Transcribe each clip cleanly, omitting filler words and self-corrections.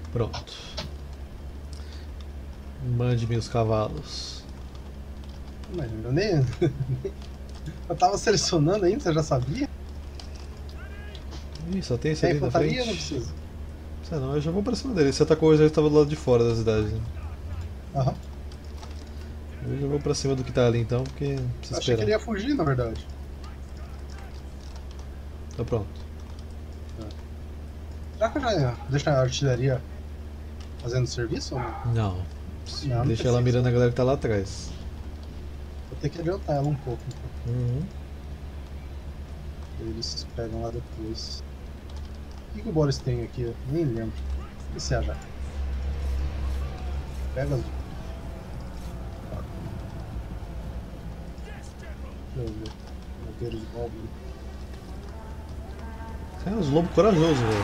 Pronto. Mande-me os cavalos. Mas eu nem. Eu tava selecionando ainda, você já sabia? Ih, só tem esse Tem ali na frente? infantaria? Não precisa. Sei não, eu já vou pra cima dele. Você atacou o exército que tava do lado de fora da cidade. Né? Aham. Eu já vou pra cima do que tá ali então, porque precisa Achei que esperar. ele ia fugir, na verdade. Tá pronto. Será que eu já deixo a artilharia fazendo serviço ou não? Não. Não, não Deixa ela precisa. mirando a galera que tá lá atrás. Vou ter que adiantar ela um pouco, então. Uhum. Eles pegam lá depois. O que o Boris tem aqui? Eu nem lembro. Esse é já. Pega as. Deixa eu ver. Monteiros Goblin. É uns lobos corajosos, velho.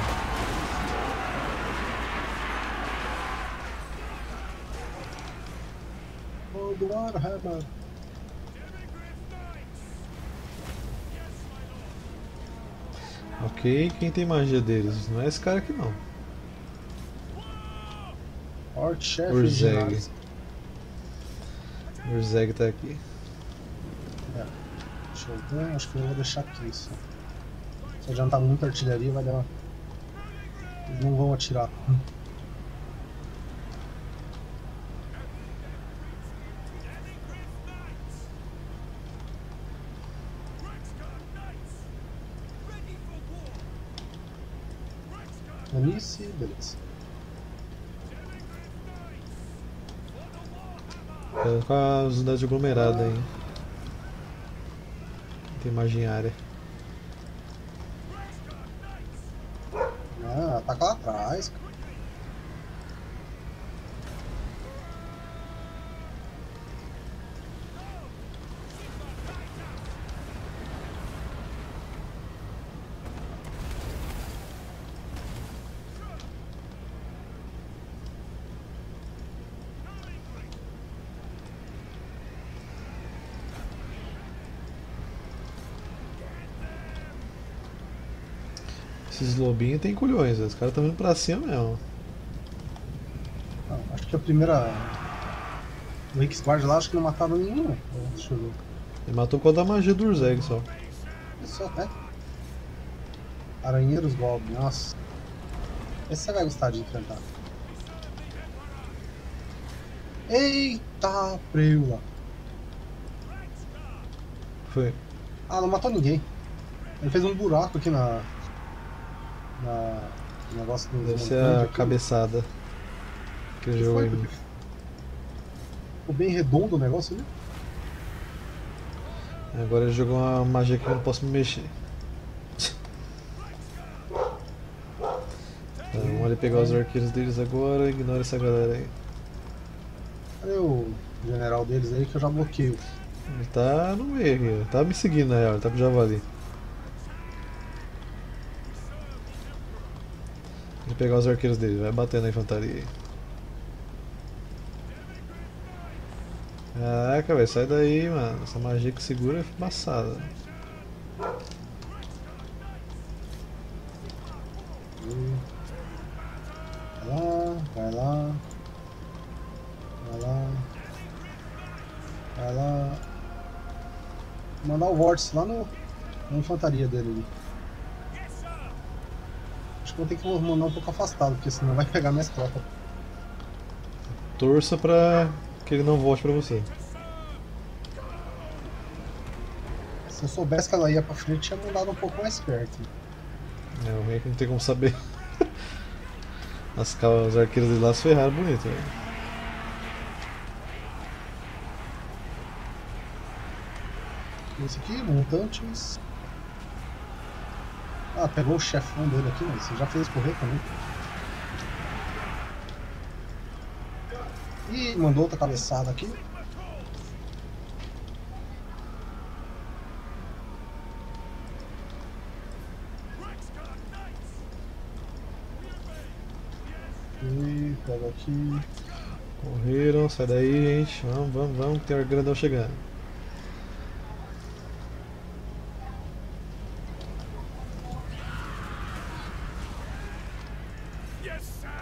Oh, do Warhammer. Ok, quem tem magia deles? Não é esse cara aqui não. Hort Chef e Urzeg. ginásio. Urzeg tá aqui. É. Deixa eu ver. Acho que eu vou deixar aqui só. Se adiantar muita artilharia, vai dar. Eles não vão atirar. Anice, beleza. Tá com as unidades aglomeradas aí. Tem magia em área. Ah, ataca lá atrás, cara. Esses lobinhos tem culhões, os caras estão indo pra cima mesmo. Não, acho que a primeira. O Riksguard lá, acho que não mataram nenhum. Deixa eu ver. Ele matou com a da magia do Urzeg só. Isso até. Aranheiros Goblin, nossa. Esse você vai gostar de enfrentar. Eita, preula. Foi. Ah, não matou ninguém. Ele fez um buraco aqui no negócio dos Deve ser montantes a aqui. cabeçada que ele Que jogou foi? em mim. Ficou bem redondo o negócio ali. Agora ele jogou uma magia que eu não posso me mexer. Tá, vamos ali pegar os arqueiros deles agora, ignora essa galera aí. Cadê o general deles aí que eu já bloqueio? Ele tá no meio aqui, ele tá me seguindo na real, ele tá pro javali. Vou pegar os arqueiros dele, vai bater na infantaria aí. Caraca, velho, sai daí, mano. Essa magia que segura é embaçada. Vai lá, vai lá. Vai lá. Vai lá. Vou mandar o vórtice lá na infantaria dele ali. Acho que vou ter que mandar um pouco afastado, porque senão vai pegar minhas tropas. Torça pra que ele não volte pra você. Se eu soubesse que ela ia pra frente, tinha mandado um pouco mais perto. É, o ruim é que não tem como saber. Os arqueiros de lá se ferraram bonito, velho. Esse aqui, montantes. Ah, pegou o chefão dele aqui, mas você já fez correr também. Ih, mandou outra cabeçada aqui. E pega aqui. Correram, sai daí, gente. Vamos, vamos, vamos, que tem o grandão chegando.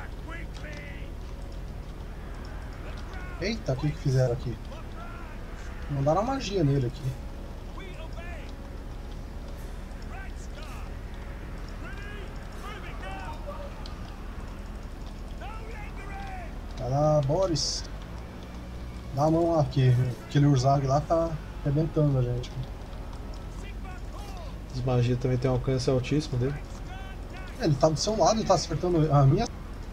Eita, o que fizeram aqui? Mandaram uma magia nele aqui. Vai lá, Boris. Dá a mão lá, que aquele Urzag lá tá arrebentando a gente. As magias também tem um alcance altíssimo dele. Ele tá do seu lado e tá acertando a minha.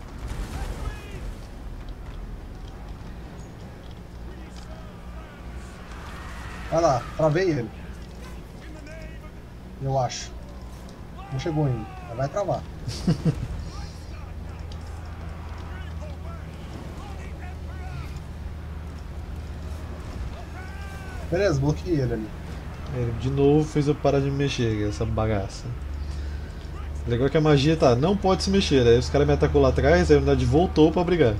Vai lá, travei ele. Eu acho. Não chegou ainda, mas vai travar. Beleza, bloqueei ele ali. Ele de novo fez eu parar de me mexer, essa bagaça. O legal é que a magia tá, não pode se mexer, aí os caras me atacou lá atrás, aí a unidade voltou pra brigar.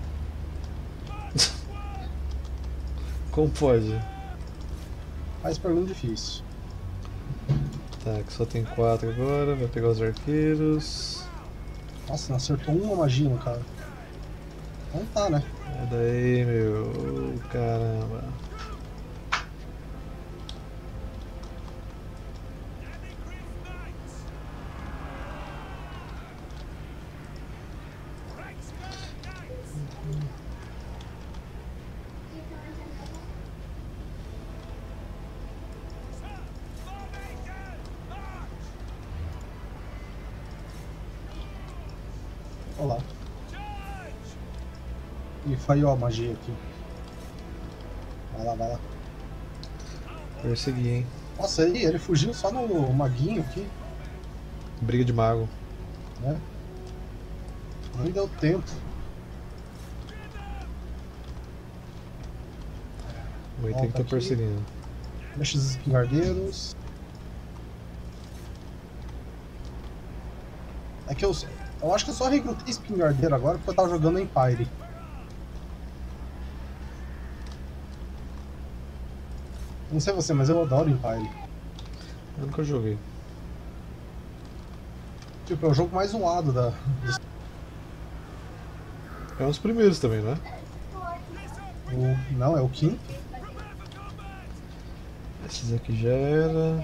Como pode? Faz pergunta difícil. Tá, que só tem 4 agora, vai pegar os arqueiros. Nossa, não acertou uma magia no cara. Então tá, né? É daí, meu. Caramba. Olha lá. Ih, falhou a magia aqui. Vai lá, vai lá. Persegui, hein? Nossa, aí ele fugiu só no maguinho aqui, Briga de mago. né? Nem deu tempo. O item que tá aqui. perseguindo. Deixa os espingardeiros. É que eu acho que eu só recrutei espingardeiro agora porque eu tava jogando Empire. Não sei você, mas eu adoro Empire. Eu nunca joguei. Tipo, é o jogo mais zoado da. É um dos primeiros também, não é? Não, é o quinto. Esses aqui já era.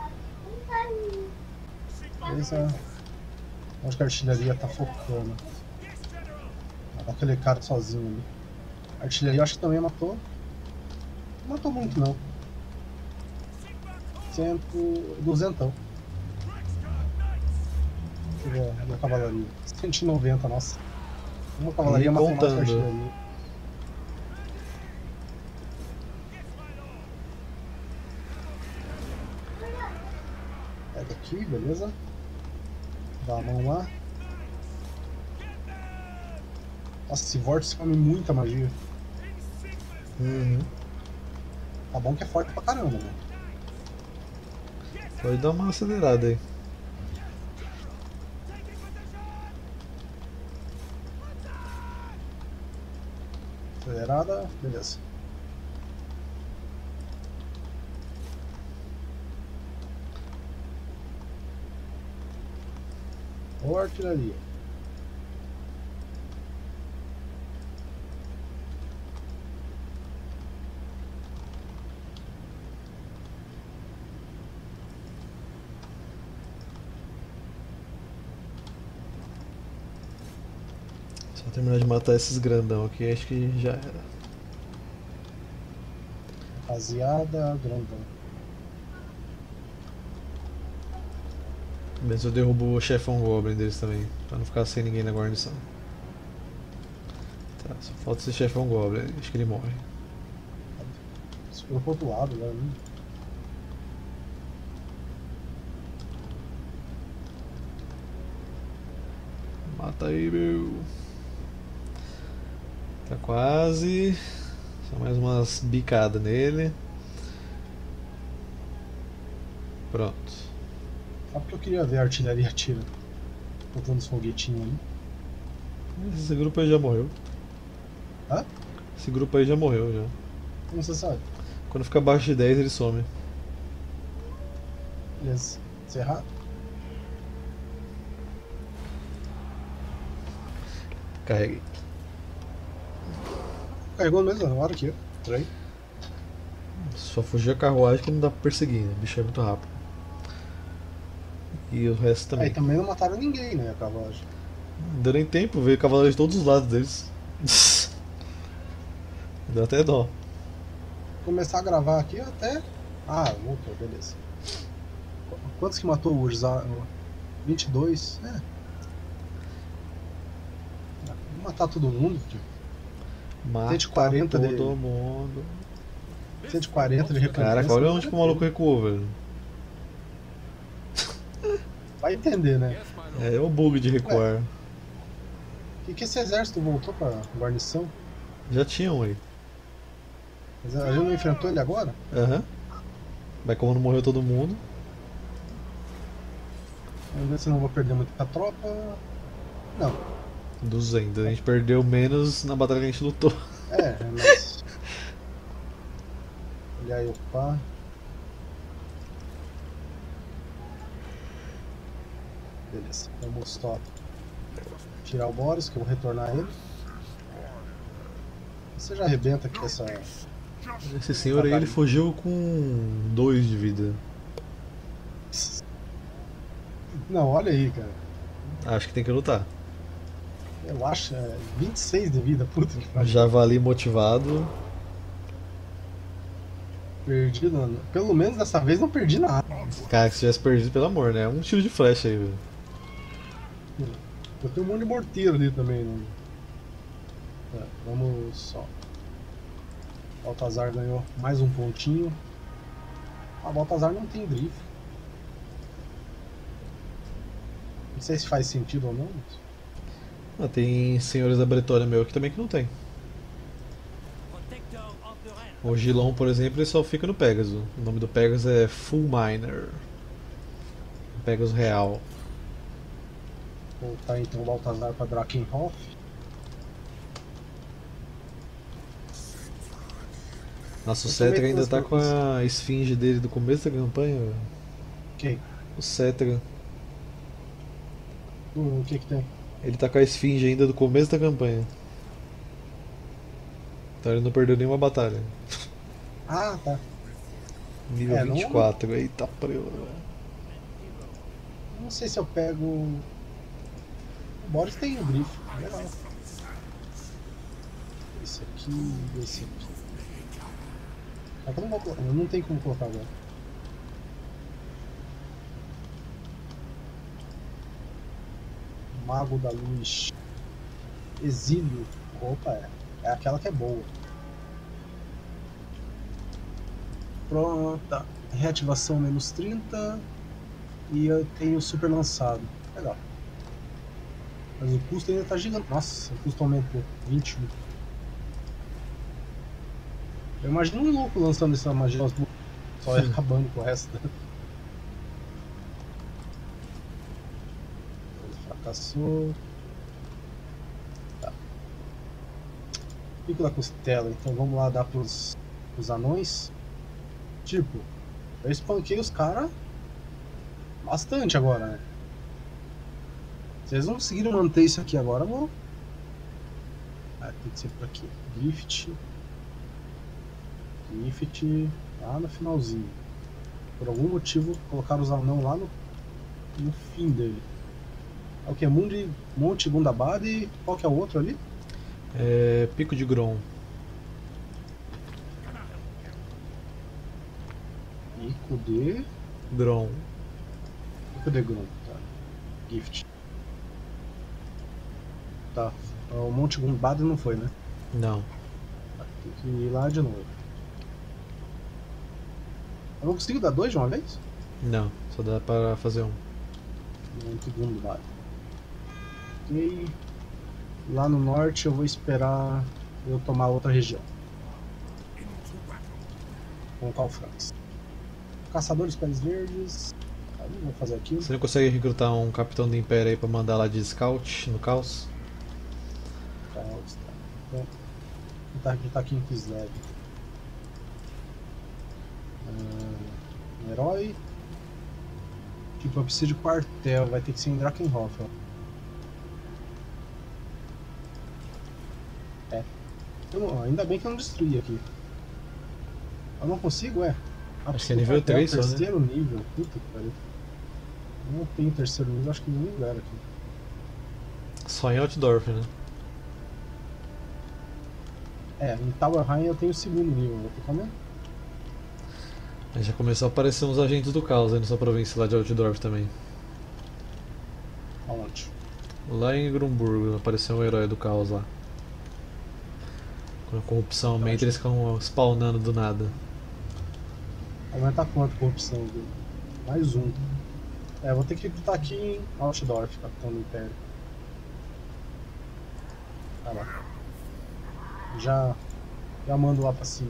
Beleza. Acho que a artilharia tá focando. Aquele cara sozinho ali. A artilharia eu acho que também matou. Não matou muito não. 200. Deixa eu ver a minha cavalaria. 190, nossa. Uma cavalaria E matou mais que a contando. artilharia. Pega aqui, beleza. Dá a mão lá. Nossa, esse vórtice come muita magia. Uhum. Tá bom que é forte pra caramba, né? Pode dar uma acelerada aí. Acelerada, beleza. Ou artilharia. Só terminar de matar esses grandão aqui, acho que já era. Rapaziada, grandão. Mas eu derrubo o chefão Goblin deles também, pra não ficar sem ninguém na guarnição. Tá, só falta esse chefão Goblin, acho que ele morre. Se for pro outro lado, né? Mata aí, meu. Tá quase. Só mais umas bicadas nele. Pronto. Só porque eu queria ver a artilharia atira. Botando os foguetinhos ali. Esse grupo aí já morreu. Hã? Esse grupo aí já morreu já. Como você sabe? Quando fica abaixo de 10 ele some. Beleza. Encerrar? Carreguei. Carregou mesmo na hora aqui, ó. Trem. Só fugiu a carruagem que não dá pra perseguir, né? O bicho é muito rápido. E o resto Aí também. também não mataram ninguém, né, a carruagem. Não deu nem tempo, veio cavaleiro de todos os lados deles. Deu até dó. Começar a gravar aqui até. Ah, voltou, beleza. Quantos que matou o Urza? 22? É. Vou matar todo mundo, tio. Mata 140 todo de- mundo. 140 de recompensa. Caraca, olha onde não que o maluco recuou, velho. vai entender, né? É o bug de recuar. Que esse exército voltou pra guarnição? Já tinha um aí. Mas a gente não enfrentou ele agora? Aham. Mas como não morreu todo mundo. Vamos ver se não vou perder muita tropa. Não. 200. A gente perdeu menos na batalha que a gente lutou. É, mas. Olha aí, opa. Beleza, vamos só tirar o Boris, que eu vou retornar ele. Você já arrebenta aqui essa. Esse senhor aí, ele fugiu com 2 de vida. Não, olha aí, cara. Acho que tem que lutar. Eu acho 26 de vida, puta que pariu. Javali motivado. Perdi, não. Pelo menos dessa vez não perdi nada. Cara, se tivesse perdido, pelo amor, né? Um tiro de flecha aí, velho. Eu tenho um monte de morteiro ali também. Né? Tá, vamos só. Baltazar ganhou mais um pontinho. A Baltazar não tem grifo. Não sei se faz sentido ou não. Ah, tem senhores da Bretória meu aqui também que não tem. O Gilon, por exemplo, ele só fica no Pégaso. O nome do Pégaso é Full Miner. Pégaso real. Voltar então o Baltazar para Drakenhof. Nossa, o Eu Cetra também ainda tenho tá com a esfinge dele do começo da campanha, velho. Ok. O Cetra. O que que tem? Ele tá com a esfinge ainda do começo da campanha. Então ele não perdeu nenhuma batalha. Ah, tá. Nível Não- 24, eita preu. Não sei se eu pego. O Boris tem o grifo. Legal. Esse aqui e esse aqui. Aqui eu não, não tem como colocar agora. Mago da Luz. Exílio. Opa, é aquela que é boa. Pronta. Reativação menos 30. E eu tenho super lançado. Legal. Mas o custo ainda tá gigante. Nossa, o custo aumentou. 21. Eu imagino um louco lançando essa magia só Sim. acabando com o resto. Fracassou. Tá. Pico da costela. Então vamos lá dar pros anões. Tipo, eu espanquei os caras bastante agora, né? Se eles não conseguiram manter isso aqui agora, eu vou. Ah, tem que ser por aqui. Gift. Gift. Lá no finalzinho. Por algum motivo colocaram os anão lá no fim dele. É o que? Monte Gundabad e qual que é o outro ali? É. Pico de Grom. Pico de. Grom. Pico de Grum, tá. Gift. Tá. O Monte Gundabad não foi, né? Não. Tem que ir lá de novo. Eu não consigo dar 2 de uma vez? Não. Só dá para fazer um. Monte Gundabad. Ok. Lá no norte eu vou esperar eu tomar outra região. Com Calfrancs. Caçadores Pés Verdes. Ah, não vou fazer aquilo. Você não consegue recrutar um capitão do Império aí pra mandar lá de scout no caos? Caos, tá. Então, tá aqui em Kislev. Um herói. Tipo, eu preciso de quartel. Vai ter que ser em Drakenhof. Ó. É. Ainda bem que eu não destruí aqui. Eu não consigo, é? Acho que é nível 3 só, né? Terceiro nível, puta que pariu. Não tem terceiro nível, acho que em nenhum lugar aqui. Só em Altdorf, né? É, em Towerheim eu tenho o segundo nível, vou ficar mesmo? Aí já começou a aparecer uns agentes do caos aí nessa província lá de Altdorf também. Aonde? Lá em Grumburgo apareceu um herói do caos lá. Quando a corrupção aumenta, eles ficam spawnando do nada. Aumentar quanto a corrupção? Viu? Mais um. É, vou ter que botar aqui em Altdorf, Capitão do Império. Tá lá. Já mando lá pra cima.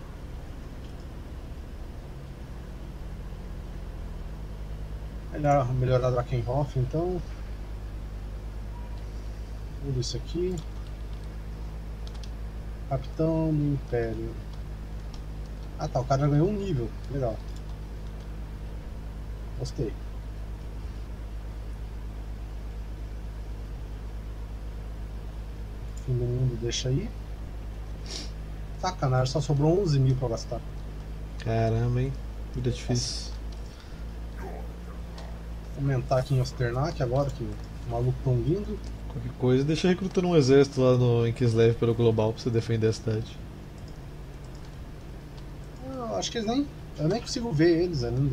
Melhorar Drakenhof, então. Tudo isso aqui. Capitão do Império. Ah tá, o cara já ganhou um nível. Legal. Gostei. Fim do mundo, deixa aí. Sacanagem, só sobrou 11 mil pra gastar. Caramba, hein? Vida difícil. Vou aumentar aqui em Osternak agora, que o maluco tão vindo. Qualquer coisa, deixa recrutando um exército lá em Kislev pelo global pra você defender a cidade. Eu acho que eles nem. Eu nem consigo ver eles ainda.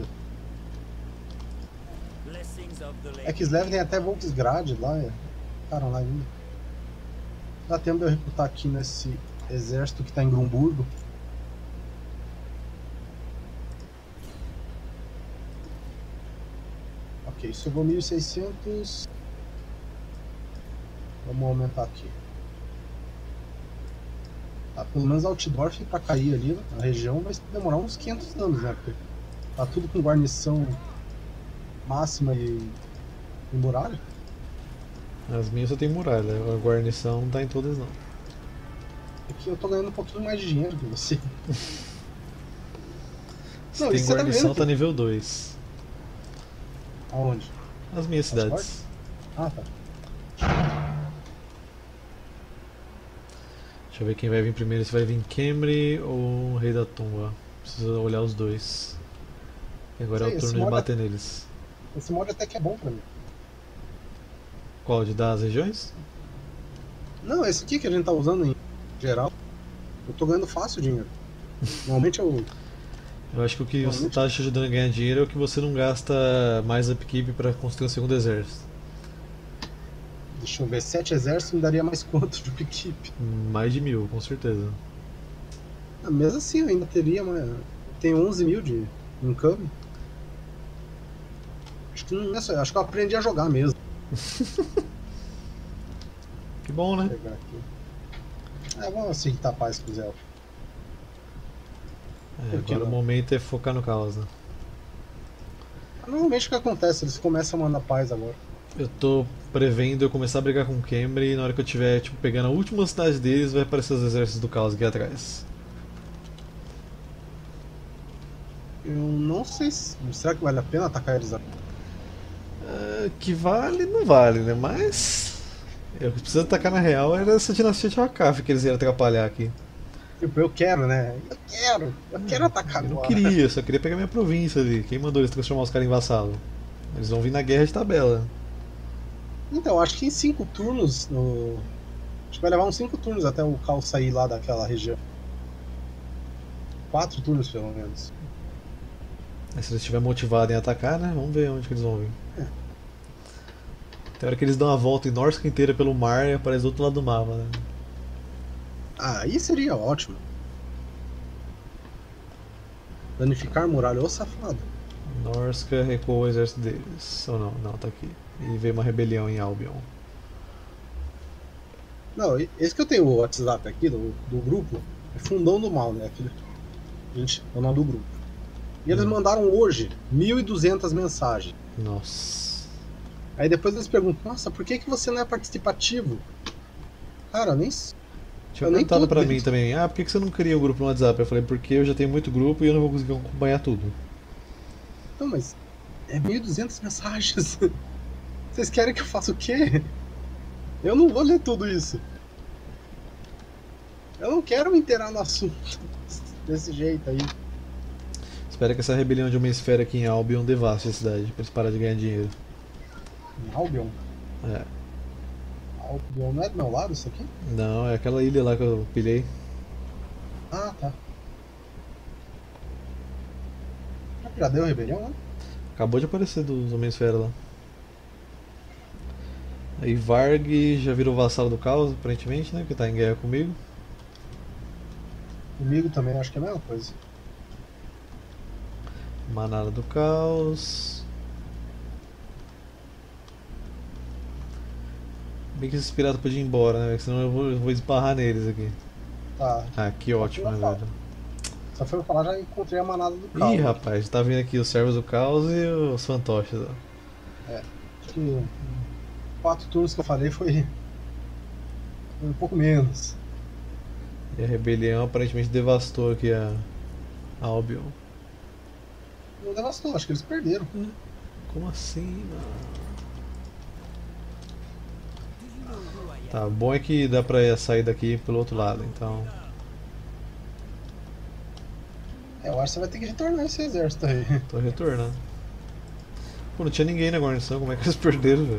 É que Kislev tem até Volksgrad lá, ficaram lá ainda. Dá tempo de eu recrutar aqui nesse exército que tá em Grumburgo. Ok, sobrou 1600. Vamos aumentar aqui. Tá, pelo menos Altdorf pra cair ali na região vai demorar uns 500 anos, né? Porque tá tudo com guarnição máxima e muralha. As minhas só tem muralha, a guarnição não tá em todas não. Aqui eu tô ganhando um pouquinho mais de dinheiro que você. Se Não, tem isso você tá guarnição, vendo tá nível 2. Aonde? As minhas cidades. Ah, tá. Deixa eu ver quem vai vir primeiro, se vai vir Khemri ou o Rei da Tumba. Preciso olhar os dois. E agora é o turno de bater neles. Esse mod até que é bom pra mim. Qual? De dar as regiões? Não, esse aqui que a gente tá usando em geral. Eu tô ganhando fácil dinheiro. Normalmente eu. Eu acho que o que você tá te ajudando a ganhar dinheiro é o que você não gasta mais upkeep pra construir um segundo exército. Deixa eu ver, 7 exércitos me daria mais quanto de upkeep? Mais de 1000, com certeza. Ah, mesmo assim eu ainda teria, mas tem 11 mil de income. Acho que não é só, acho que eu aprendi a jogar mesmo. Que bom, né? Vou pegar aqui. Vamos aceitar a paz com os elfos. Agora o momento é focar no caos, né? Normalmente o que acontece, eles começam a mandar paz agora. Eu tô prevendo eu começar a brigar com o Khemri e na hora que eu tiver tipo, pegando a última cidade deles vai aparecer os exércitos do caos aqui atrás. Eu não sei se... Será que vale a pena atacar eles agora? Que vale, não vale, né? Mas... Eu que preciso atacar na real era essa dinastia de Wakaf que eles iam atrapalhar aqui. Tipo, eu quero, né? Eu quero atacar eu agora. Eu não queria, eu só queria pegar minha província ali. Quem mandou eles transformar os caras em vassalo? Eles vão vir na guerra de tabela. Então, acho que em 5 turnos. Acho que vai levar uns 5 turnos até o caos sair lá daquela região. 4 turnos pelo menos. Aí, se eles estiverem motivados em atacar, né? Vamos ver onde que eles vão vir. Tem hora que eles dão a volta em Norsca inteira pelo mar e aparece do outro lado do mapa, né? Aí seria ótimo. Danificar muralha, ô safado. Norsca recuou o exército deles. Ou não? Não, tá aqui. E veio uma rebelião em Albion. Não, esse que eu tenho o WhatsApp aqui do grupo é Fundão do Mal, né? Aquele, gente, é o nome do grupo. E eles mandaram hoje 1.200 mensagens. Nossa. Aí depois eles perguntam, nossa, por que você não é participativo? Cara, nem... Tinha perguntado pra mim também, por que você não cria um grupo no WhatsApp? Eu falei, porque eu já tenho muito grupo e eu não vou conseguir acompanhar tudo. Não, mas é 1.200 mensagens. Vocês querem que eu faça o quê? Eu não vou ler tudo isso. Eu não quero me inteirar no assunto desse jeito aí. Espero que essa rebelião de uma esfera aqui em Albion devaste a cidade, pra eles pararem de ganhar dinheiro. Em Albion. É. Albion não é do meu lado isso aqui? Não, é aquela ilha lá que eu pilhei. Ah, tá. Já deu rebelião, né? Acabou de aparecer dos Homem-Esfera lá. Aí Varg já virou vassalo do caos, aparentemente, né? Que tá em guerra comigo. Comigo também, acho que é a mesma coisa. Manada do caos. Bem que esses piratas podiam ir embora, né? Porque senão eu vou esbarrar neles aqui. Tá. Ah, que ótimo, né, velho? Só foi eu falar, já encontrei a manada do Ih, caos. rapaz, tá vindo aqui os servos do caos e os fantoches, ó. É. Acho que 4 turnos que eu falei foi um pouco menos. E a rebelião aparentemente devastou aqui a Albion. Não devastou, acho que eles perderam. Como assim, mano? Tá, bom é que dá pra sair daqui pelo outro lado, então. É, eu acho que você vai ter que retornar esse exército aí. Tô retornando. Pô, não tinha ninguém na guarnição, como é que eles perderam, velho?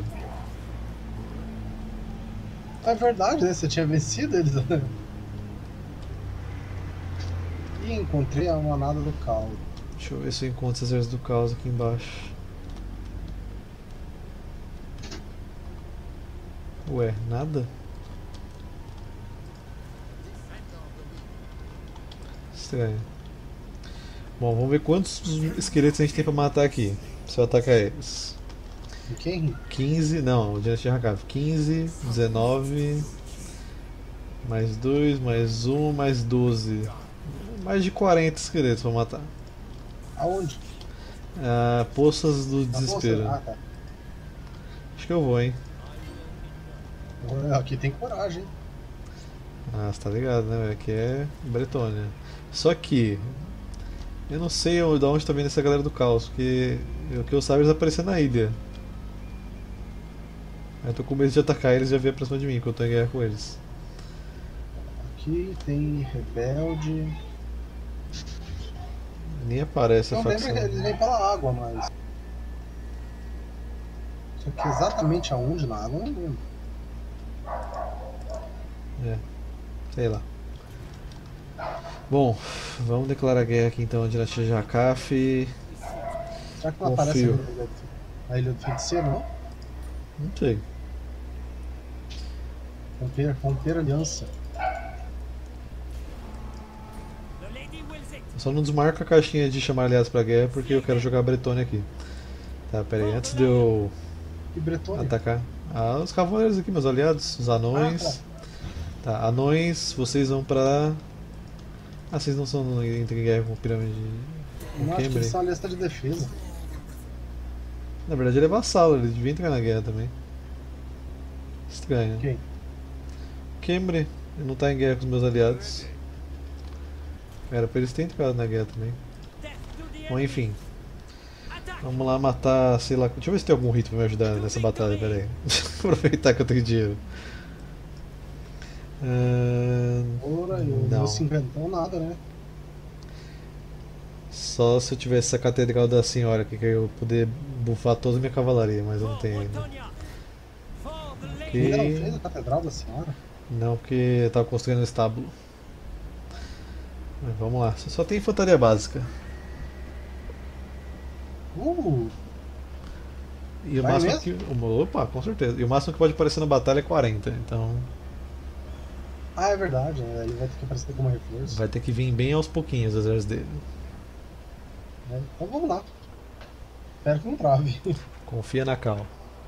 É verdade, né? Você tinha vencido eles. E encontrei a manada do caos. Deixa eu ver se eu encontro esse exército do caos aqui embaixo. Ué, nada? Estranho. Bom, vamos ver quantos esqueletos a gente tem pra matar aqui. Se eu atacar eles. E quem? 15, não, o Dinastia Hakav. 15, 19, mais 2, mais 1, mais 12. Mais de 40 esqueletos pra matar. Aonde? Ah, Poças do Na Desespero. bolsa? Ah, tá. Acho que eu vou, hein? Aqui tem coragem. Ah, você tá ligado, né, velho? Aqui é Bretônia. Só que eu não sei de onde tá vindo essa galera do caos, porque o que eu saiba eles apareceram na ilha. Aí eu tô com medo de atacar eles e já vir pra cima de mim, que eu tô em guerra com eles. Aqui tem rebelde. Nem aparece a Não lembro facção. que eles vêm pela água, mas. Só que exatamente aonde na água eu não lembro. É, sei lá. Bom, vamos declarar guerra aqui então a Dinastia Jakaf. Será que não aparece Confio. a ilha do feiticeiro, não? Não sei. Romper aliança. Eu só não desmarco a caixinha de chamar aliados pra guerra porque eu quero jogar a Bretônia aqui. Tá, pera aí, antes de eu E Bretônia? atacar. Ah, os cavaleiros aqui, meus aliados, os anões. Tá, anões, vocês vão pra. Ah, vocês não são entre guerra com pirâmide. Eu Com acho que eles Cambridge. são a lista de defesa. Na verdade ele é vassalo, ele devia entrar na guerra também. Estranho. Quem? Cambridge, ele não tá em guerra com os meus aliados. Era pra eles terem entrado na guerra também. Bom, enfim. Vamos lá matar, sei lá. Deixa eu ver se tem algum rito pra me ajudar nessa batalha, pera aí. Aproveitar que eu tenho dinheiro. Ora, e o Não. meu cinquentão nada, né? Só se eu tivesse essa catedral da senhora aqui, que eu ia poder bufar toda a minha cavalaria, mas eu não tenho ainda. Ainda não Ok. fez a Catedral da Senhora? Não, porque eu tava construindo um estábulo. Mas vamos lá, só tem infantaria básica. E o Vai máximo mesmo? que. Opa, com certeza. E o máximo que pode aparecer na batalha é 40, então Ah, é verdade, né? Aí vai ter que aparecer como reforço. vai ter que vir bem aos pouquinhos o exército dele. Né? Então vamos lá. Espero que não trave. Confia na Cal.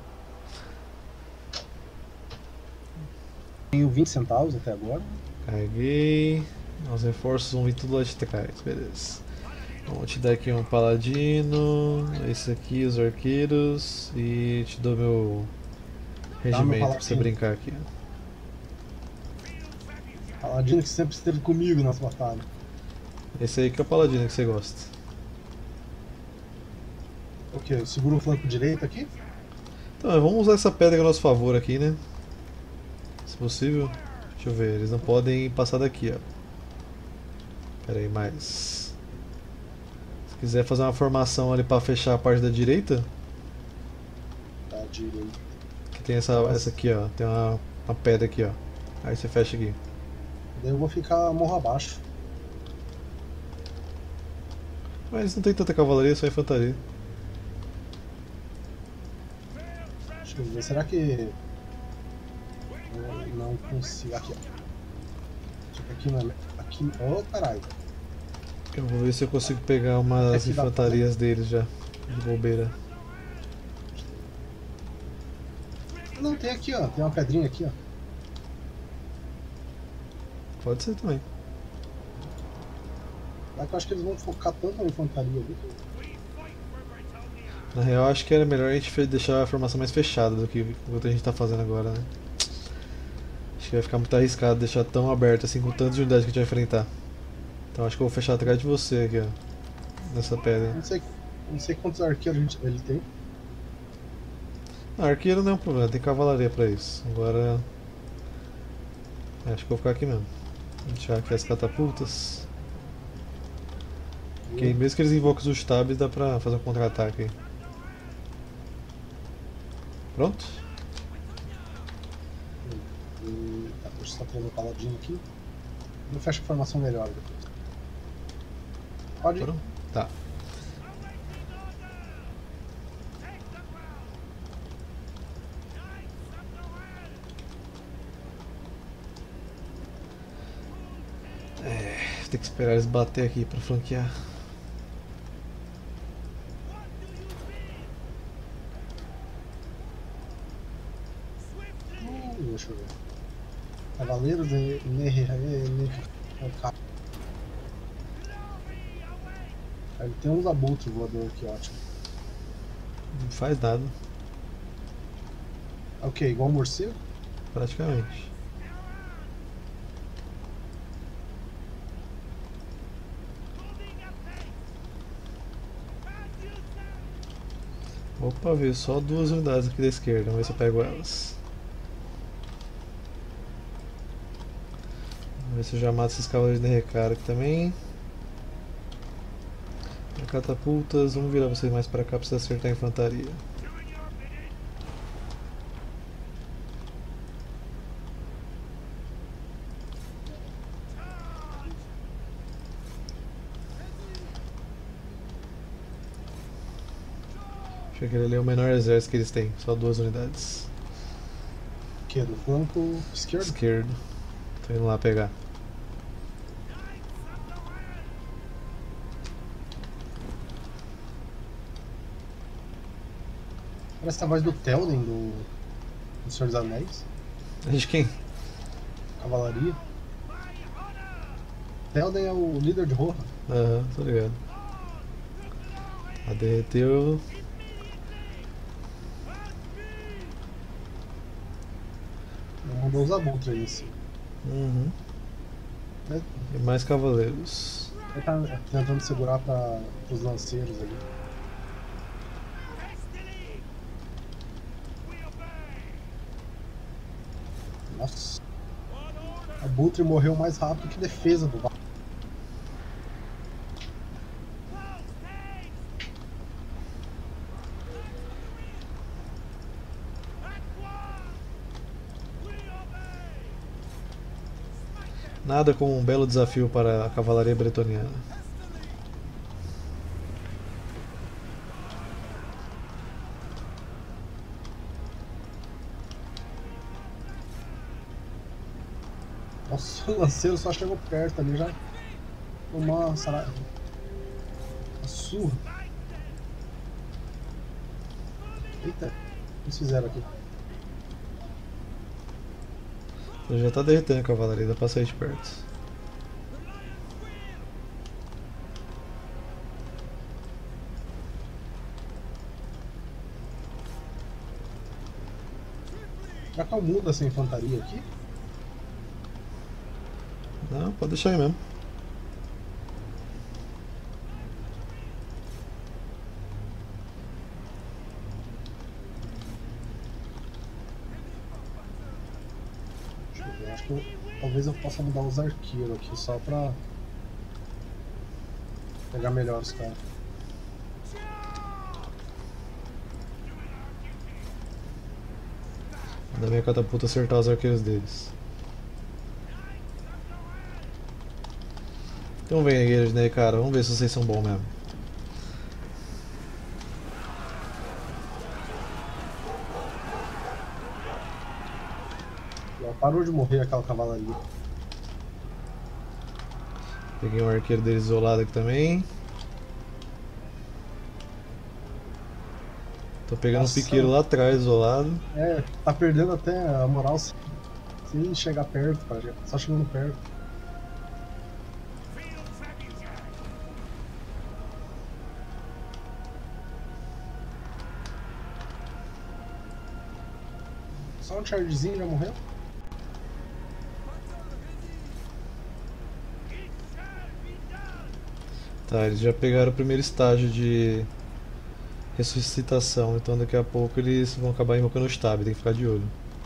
Tenho 20 centavos até agora. Carreguei. Os reforços vão vir tudo lá de trás, beleza. Vou te dar aqui um paladino, esse aqui, os arqueiros, e te dou meu regimento pra você paladino. brincar aqui. Paladino que sempre esteve comigo nas batalhas. Esse aí que é o paladino que você gosta. Ok, eu seguro o flanco direito aqui. Então, vamos usar essa pedra a nosso favor aqui, né? Se possível. Deixa eu ver, eles não podem passar daqui, ó. Pera aí, mais. Se quiser fazer uma formação ali pra fechar a parte da direita, Da direita. que tem essa aqui, ó. Tem uma pedra aqui, ó. Aí você fecha aqui. Daí eu vou ficar morro abaixo. Mas não tem tanta cavalaria, só infantaria. Deixa eu ver, será que eu não consigo. Aqui, ó. Tipo, aqui não é. Aqui. Oh, caralho. Eu vou ver se eu consigo pegar umas Aqui dá pra infantarias deles já. De bobeira. Não, tem aqui, ó. Tem uma pedrinha aqui, ó. Pode ser também. Mas eu acho que eles vão focar tanto na infantaria ali. Na real, acho que era melhor a gente deixar a formação mais fechada do que o que a gente tá fazendo agora, né? Acho que vai ficar muito arriscado deixar tão aberto assim com tantas unidades que a gente vai enfrentar. Então acho que eu vou fechar atrás de você aqui, ó. Nessa pedra. Não sei quantos arqueiros ele tem. Ah, arqueiro não é um problema, tem cavalaria pra isso. Agora. Acho que eu vou ficar aqui mesmo. Vou deixar aqui as catapultas. Porque mesmo que eles invoquem os tabs, dá pra fazer um contra-ataque aí. Pronto? Tá, deixa eu só trazer o paladino aqui. Eu fecho a formação melhor depois. Pode ir. Pronto? Tá. Tem que esperar eles bater aqui pra flanquear. Deixa eu ver. Cavaleiro de Ele tem uns abutres voador aqui, ótimo. Não faz nada, Ok, igual morcego? praticamente. Opa, veio só 2 unidades aqui da esquerda, vamos ver se eu pego elas. Vamos ver se eu já mato esses cavaleiros de recara aqui também. Catapultas, vamos virar vocês mais pra cá pra você acertar a infantaria. Acho que aquele ali é o menor exército que eles têm, só 2 unidades. Que é do flanco esquerdo? Esquerdo. Tô indo lá pegar. Parece a voz do Théoden do Senhor dos Anéis. De quem? Cavalaria. Théoden é o líder de Rohan. Aham, tô ligado. A derreteu. Mandou os abutres aí em cima. Uhum. Ele E mais cavaleiros. tá tentando segurar para os lanceiros ali. Nossa. Abutre morreu mais rápido que defesa do barco. Nada como um belo desafio para a cavalaria bretoniana. Nossa, o lanceiro só chegou perto ali já. Tomou uma surra. Eita, o que eles fizeram aqui? Já tá derretendo a cavalaria, dá pra sair de perto. Será que eu mudo essa infantaria aqui? Não, pode deixar aí mesmo. Deixa eu ver, acho que eu Talvez eu possa mudar os arqueiros aqui só pra pegar melhor os caras. Da minha catapulta acertar os arqueiros deles. Então vem aí, né, cara? Vamos ver se vocês são bons mesmo. Já parou de morrer aquela cavalaria. Peguei um arqueiro deles isolado aqui também. Tô pegando Nossa. um piqueiro lá atrás, isolado. É, tá perdendo até a moral sem chegar perto, cara. Só chegando perto. Só um chargezinho já morreu? Tá, eles já pegaram o primeiro estágio de ressuscitação, então daqui a pouco eles vão acabar invocando o Stab, tem que ficar de olho.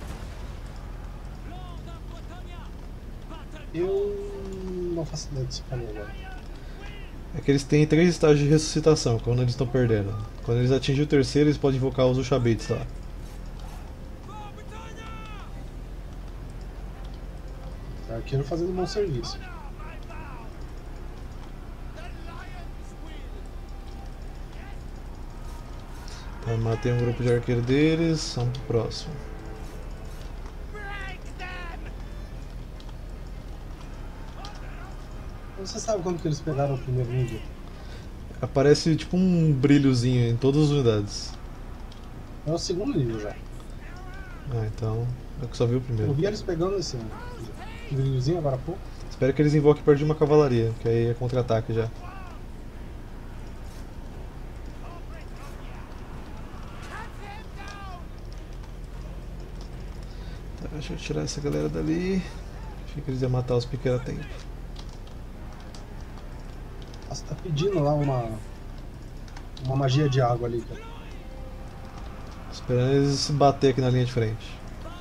Eu não faço ideia disso pra mim agora. É que eles têm 3 estágios de ressuscitação, quando eles estão perdendo. Quando eles atingem o terceiro, eles podem invocar os Ushabits lá. Arqueiro fazendo um bom serviço. Tá, matei um grupo de arqueiro deles, vamos pro próximo. Você sabe quando que eles pegaram o primeiro nível? Aparece tipo um brilhozinho em todas as unidades. É o segundo nível já. Ah, então eu só vi o Eu primeiro. vi eles pegando esse brilhozinho agora há pouco. Espero que eles invoquem perto de uma cavalaria, que aí é contra-ataque já. Tá, deixa eu tirar essa galera dali. Achei que eles iam matar os piqueiros a tempo. Nossa, tá pedindo lá uma magia de água ali, cara. Esperando eles se bater aqui na linha de frente.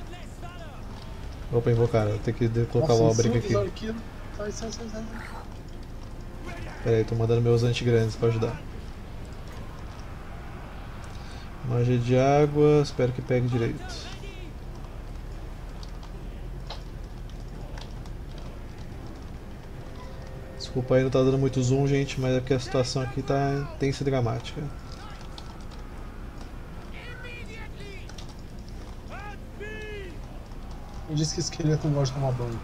Opa, invocaram, eu tenho que colocar o Albric aqui. Sai, sai, sai, sai. Pera aí, tô mandando meus antigrandes pra ajudar. Magia de água, espero que pegue direito. Desculpa aí, não tá dando muito zoom, gente, mas é que a situação aqui tá tensa e dramática. Eu disse que esqueleto não gosta de tomar banho.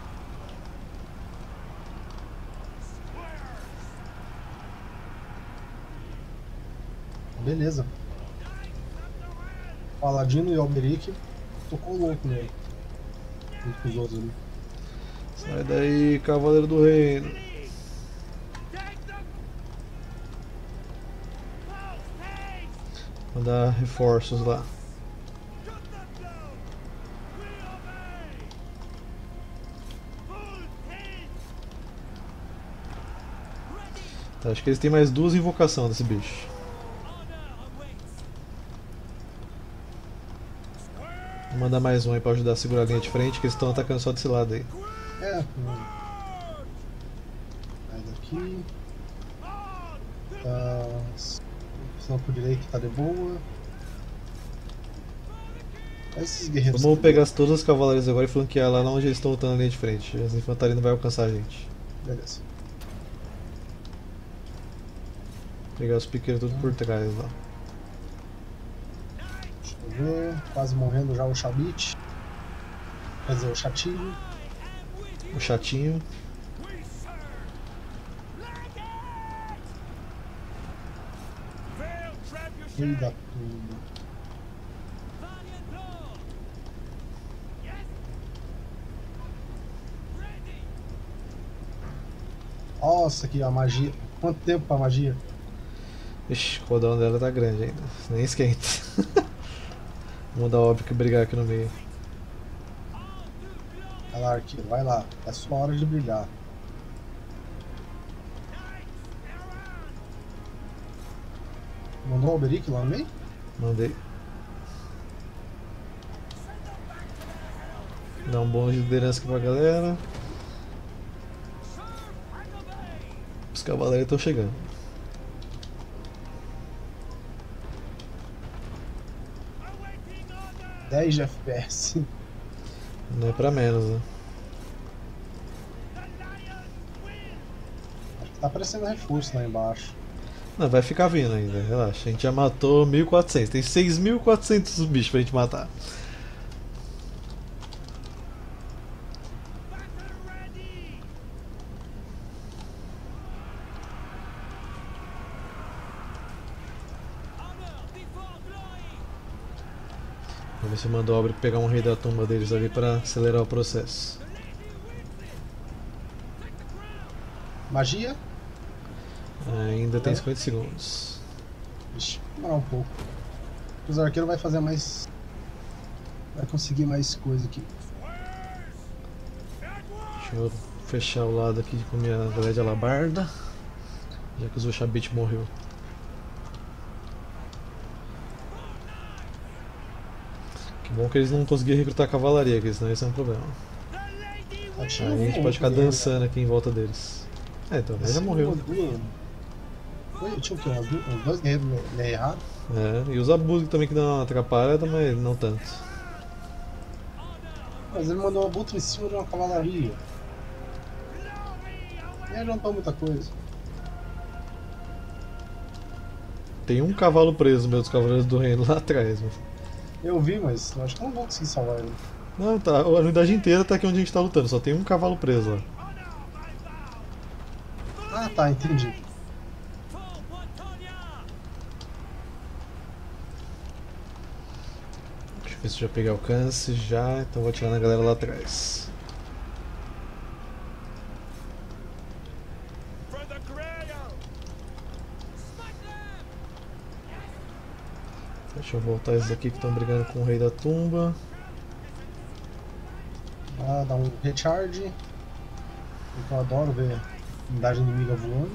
Beleza. Paladino e Alberic tocou louco nele. Junto com os outros ali. Sai daí, Cavaleiro do Reino. Mandar reforços lá. Tá, acho que eles têm mais 2 invocações desse bicho. Vou mandar mais um aí pra ajudar a segurar a linha de frente, que eles estão atacando só desse lado aí. É, sai daqui. Tá. Flanco direito tá de boa. Olha esses guerreiros. Vamos pegar todas as cavaleiros agora e flanquear lá onde eles estão lutando na linha de frente. As infantarias não vai alcançar a gente. Beleza. Pegar os piqueiros tudo por trás lá. Deixa eu ver. Quase morrendo já o Chabit. Quer dizer, o Chatinho. O chatinho. Rei da turma. Nossa, aqui a magia. Quanto tempo pra magia? Ixi, o cooldown dela tá grande ainda. Nem esquenta. Vamos dar óbvio que brigar aqui no meio. Vai lá, arqueiro, vai lá. É sua hora de brilhar. Mandou o Alberic lá no meio? Mandei. Dá um bônus de liderança aqui pra galera. Os cavaleiros estão chegando. Dez de FPS. Não é pra menos, né? Acho que tá aparecendo reforço lá embaixo. Não, vai ficar vindo ainda, relaxa. A gente já matou 1.400. Tem 6.400 bichos pra gente matar. Vamos ver se o Mandobre pegar um rei da tumba deles ali pra acelerar o processo. Magia? Ainda tem 50 segundos. Vixe, demorar um pouco. Os arqueiros vai fazer mais. Vai conseguir mais coisa aqui. Deixa eu fechar o lado aqui com minha Glad Alabarda, já que o Zushabit morreu. Que bom que eles não conseguiram recrutar cavalaria aqui, senão isso é um problema. Aí a gente pode ficar dançando aqui em volta deles. É, então, ele já morreu. Tinha o quê? Os dois guerreiros errados? É, e os abusos também que dão uma atrapalhada, mas não tanto. Mas ele mandou um abutre em cima de uma cavalaria. E adiantou muita coisa. Tem um cavalo preso no meio dos Cavaleiros do Reino lá atrás. Mas... Eu vi, mas eu acho que eu não vou conseguir salvar ele. Não, tá, a unidade inteira tá aqui onde a gente tá lutando, só tem um cavalo preso lá. Ah tá, entendi. Deixa eu ver se já peguei alcance, já, então vou atirar na galera lá atrás. Deixa eu voltar esses aqui que estão brigando com o Rei da Tumba. Ah, dá um recharge. Eu adoro ver unidade inimiga voando.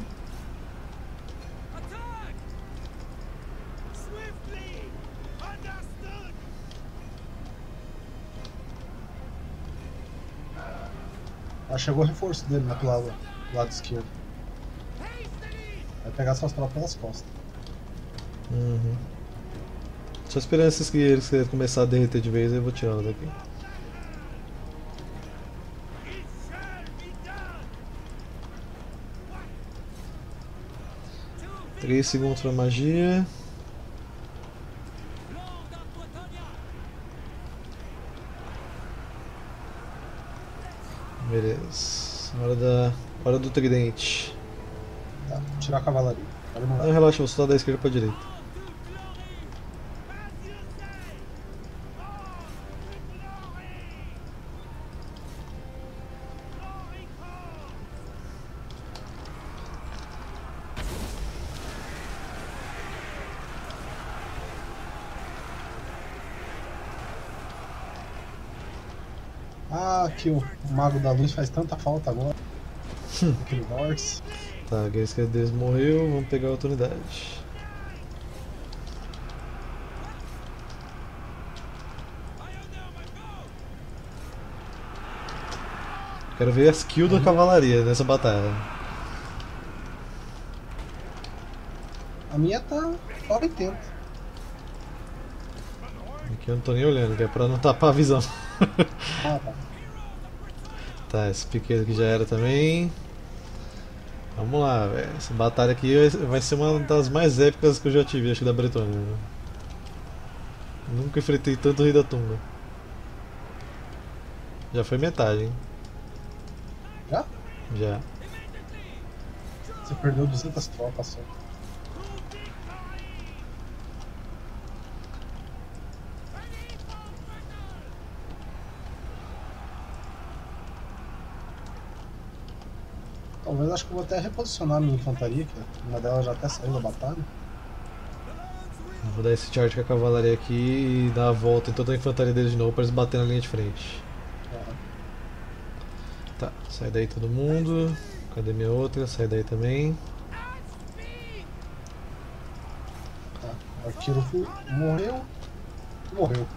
Ah, chegou o reforço dele do lado esquerdo. Vai pegar suas tropas pelas costas. Uhum. Só esperando esses que eles começar a derreter de vez, eu vou tirá-los daqui. Três segundos pra magia. Beleza. Hora do tridente. Tá, tirar a cavalaria. Pode mandar. Não, relaxa, vou soltar da esquerda pra direita. Ah, que o Mago da Luz faz tanta falta agora. Aquele Norse. Tá, a guerra esquerda deles morreu, vamos pegar a outra unidade. Quero ver as kills da cavalaria nessa batalha. A minha tá 80. Aqui eu não tô nem olhando, que é pra não tapar a visão. Ah, tá. Tá, esse piqueiro aqui já era também. Vamos lá, velho. Essa batalha aqui vai ser uma das mais épicas que eu já tive, acho que da Bretônia. Né? Nunca enfrentei tanto Rei da Tumba. Já foi metade, hein? Já? Já. Você perdeu 200 tropas só. Talvez acho que eu vou até reposicionar minha infantaria, que uma delas já até saiu da batalha. Vou dar esse charge com a cavalaria aqui e dar a volta em toda a infantaria deles de novo para eles baterem na linha de frente. Tá, sai daí todo mundo. Cadê minha outra? Sai daí também. Tá, o arqueiro morreu. Morreu.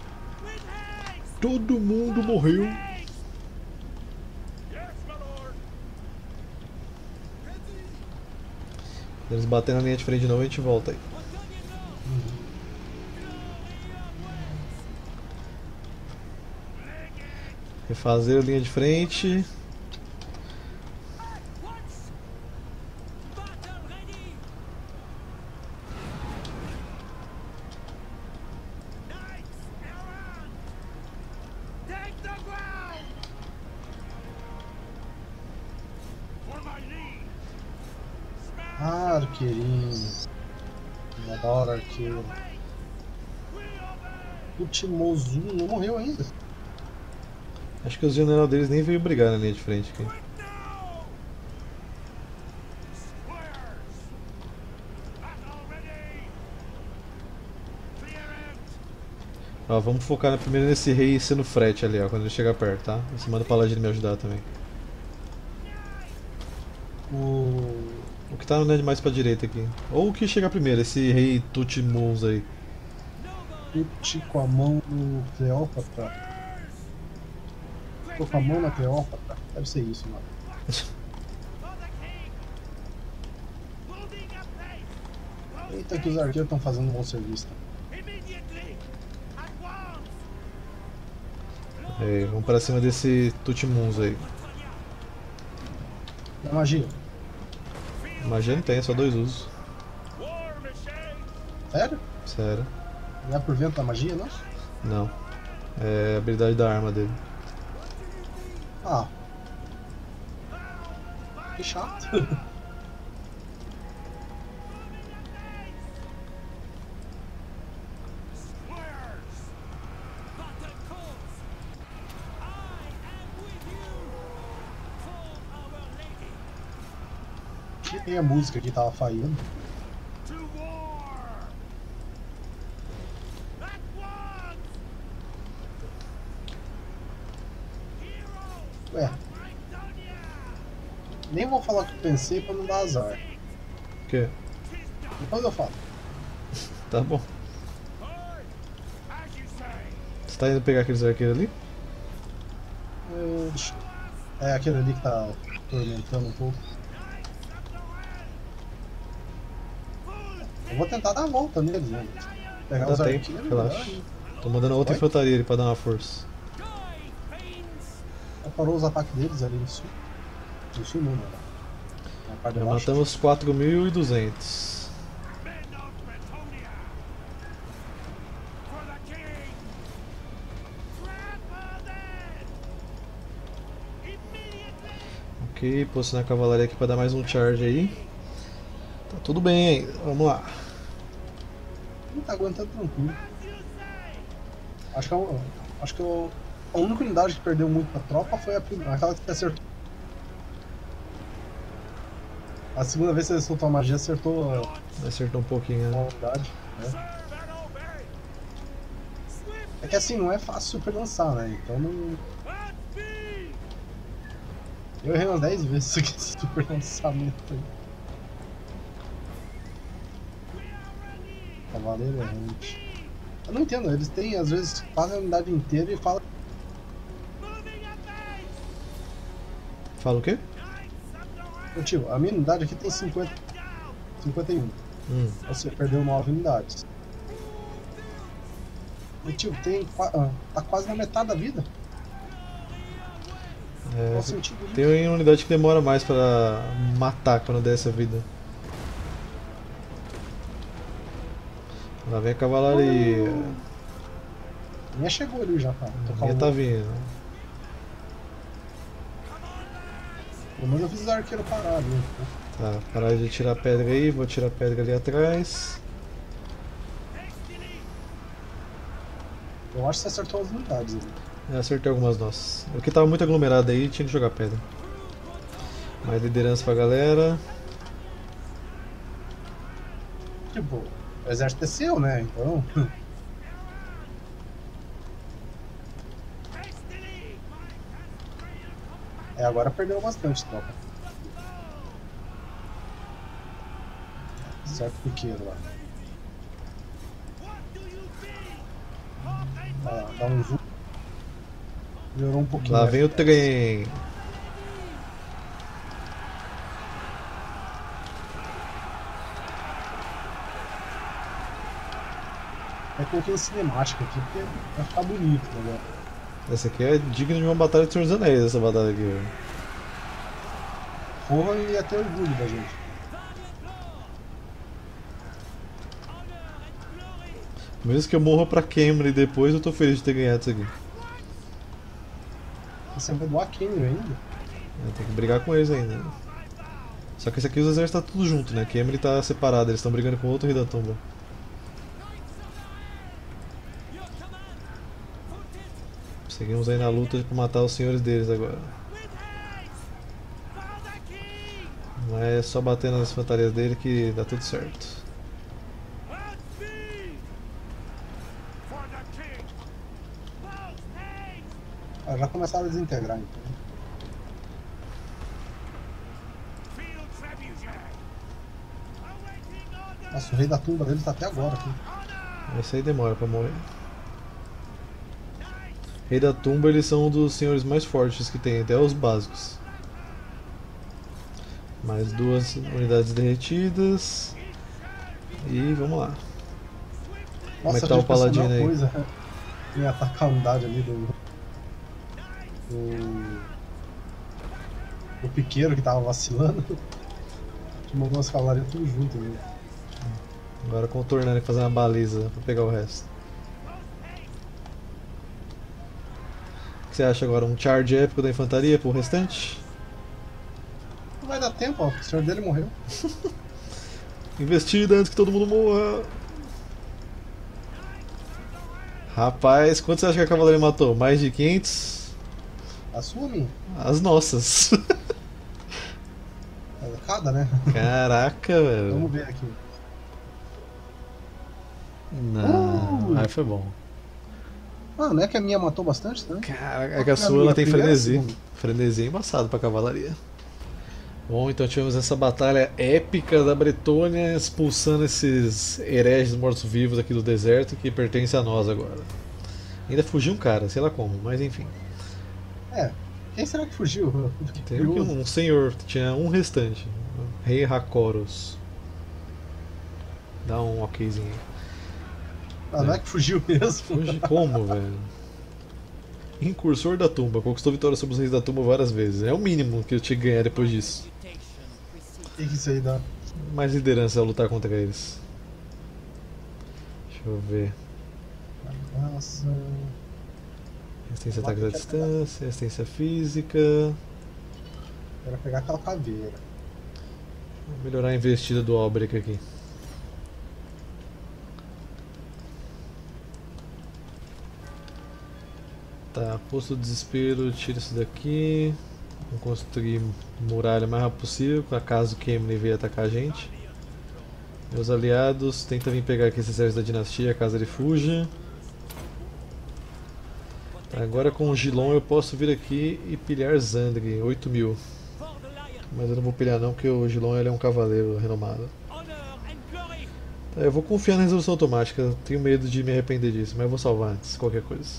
Todo mundo morreu. Eles baterem na linha de frente de novo, a gente volta aí. Refazer a linha de frente. Ah, arqueirinho. Eu adoro arqueiro. O Timozuno não morreu ainda. Acho que o general deles nem veio brigar na linha de frente aqui. Ó, vamos focar primeiro nesse rei sendo frete ali, ó, quando ele chegar perto, tá? Você manda o paladino me ajudar também. O que tá andando mais pra direita aqui. Ou o que chegar primeiro, esse rei Tutmoz aí. Tut com a mão no Cleópatra. Tô com a mão na Cleópatra. Deve ser isso, mano. Eita, que os arqueiros estão fazendo um bom serviço. É, vamos pra cima desse Tutmoz aí. Da magia. Magia não tem, é só 2 usos. Sério? Sério. Não é por vento da magia, não? Não. É a habilidade da arma dele. Ah. Que chato. Que tem a música que tava falhando. Ué. Nem vou falar o que eu pensei pra não dar azar. O quê? Depois eu falo. Tá bom. Você tá indo pegar aqueles arqueiros ali? É aquele ali que tá atormentando um pouco. Eu vou tentar dar a volta neles, né? Pegar Dá os tempo, arqueiros. relaxa. Tô mandando outra Vai? infantaria ali pra dar uma força. Já parou os ataques deles ali no sul. No sul não, né? Na parte de Já baixo. matamos 4.200. Ok, posicionar a cavalaria aqui pra dar mais um charge aí. Tá tudo bem ainda, vamos lá. Não tá aguentando tranquilo. Acho que a única unidade que perdeu muito pra tropa foi aquela que acertou. A segunda vez que ele soltou a magia, acertou Acertou um pouquinho, a né? unidade. Né? É que assim, não é fácil super lançar, né? Então não. Eu errei umas 10 vezes isso aqui, esse super lançamento aí. Cavaleiro errante. Eu não entendo, eles têm, às vezes, fazem a unidade inteira e falam. Fala o quê? Tio, a minha unidade aqui tem 51. Você perdeu 9 unidades. E tio, tá quase na metade da vida. Qual o sentido disso? Tem uma unidade que demora mais pra matar quando der essa vida. Lá vem a cavalaria. A minha chegou ali já, cara. A minha tá vindo. Pelo menos eu fiz os arqueiros parar ali. Tá, parar de tirar pedra aí, vou tirar pedra ali atrás. Eu acho que você acertou as unidades ali. Eu acertei algumas nossas. O que tava muito aglomerado aí tinha que jogar pedra. Mais liderança pra galera. Tipo, o exército é seu, né? Então. Agora perdeu bastante tropa. Certo piqueiro lá. Dá um zoom. Melhorou um pouquinho. Lá vem o trem. Aí coloquei um cinemático aqui, porque vai ficar bonito, né? Essa aqui é digna de uma batalha de Senhor dos Anéis, essa batalha aqui, velho. Porra, ia ter orgulho da gente. Mesmo que eu morra pra Cameron depois, eu tô feliz de ter ganhado isso aqui. Você vai doar Cameron ainda? Tem que brigar com eles ainda. Né? Só que esse aqui os exércitos tá tudo junto, né? Cameron tá separado, eles estão brigando com outro Rei da Tumba. Seguimos aí na luta pra matar os senhores deles agora. Não é só bater nas infantarias dele que dá tudo certo. Ah, já começaram a desintegrar então. Nossa, o Rei da Tumba dele tá até agora aqui. Esse aí demora pra morrer. Rei da Tumba, eles são um dos senhores mais fortes que tem, até os básicos. Mais 2 unidades derretidas. E vamos lá. Como é que tá o paladino aí? Coisa em atacar a unidade ali do piqueiro que tava vacilando. Que mandou as cavalarias tudo junto ali. Agora contornando e fazer uma baliza pra pegar o resto. O que você acha agora? Um charge épico da infantaria pro restante? Não vai dar tempo, ó. O senhor dele morreu. Investida antes que todo mundo morra. Rapaz, quanto você acha que a cavalaria matou? Mais de 500? Assume. As nossas. É cada, né? Caraca, velho. Vamos ver aqui. Não, aí foi bom. Ah, não é que a minha matou bastante também? Caraca, é que a sua ela tem frenesi. Frenesi é embaçado pra cavalaria. Bom, então tivemos essa batalha épica da Bretônia expulsando esses hereges mortos-vivos aqui do deserto que pertencem a nós agora. Ainda fugiu um cara, sei lá como, mas enfim. É, quem será que fugiu? Tem aqui um senhor, tinha um restante. Rei Hakoros. Dá um okzinho aí. Ah, não é que fugiu mesmo? Fugi como, velho? Incursor da tumba, conquistou vitória sobre os reis da tumba várias vezes. É o mínimo que eu tinha que ganhar depois disso. O que isso aí dá? Mais liderança ao lutar contra eles. Deixa eu ver. Nossa. Resistência a ataques à distância, resistência física. Quero pegar aquela caveira. Vou melhorar a investida do Albric aqui. Tá, posto do desespero, tira isso daqui. Vamos construir muralha o mais rápido possível, para caso Kemlin venha atacar a gente. Meus aliados, tenta vir pegar aqui esse exército da dinastia, caso ele fuja. Tá, agora com o Gilon eu posso vir aqui e pilhar Zandri, 8.000. Mas eu não vou pilhar não, porque o Gilon ele é um cavaleiro renomado. Tá, eu vou confiar na resolução automática, tenho medo de me arrepender disso, mas eu vou salvar antes, qualquer coisa.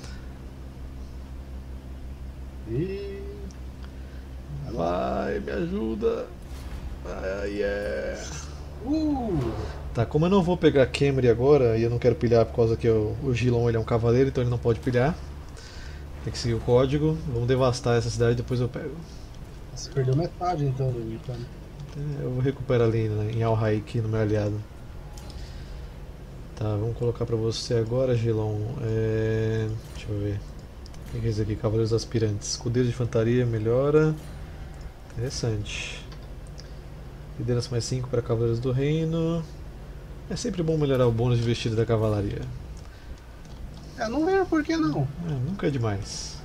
Vai, me ajuda. Yeah. Tá, como eu não vou pegar Camry agora e eu não quero pilhar por causa que o Gilon ele é um cavaleiro, então ele não pode pilhar. Tem que seguir o código. Vamos devastar essa cidade e depois eu pego. Você perdeu metade então do então. Eu vou recuperar ali, né, em Al-Haik, no meu aliado. Tá, vamos colocar pra você agora, Gilon. Deixa eu ver. O que é isso aqui? Cavaleiros aspirantes. Escudeiro de infantaria melhora. Interessante. Liderança mais 5 para Cavaleiros do Reino. É sempre bom melhorar o bônus de vestido da cavalaria. Não vejo por que não. Nunca é demais.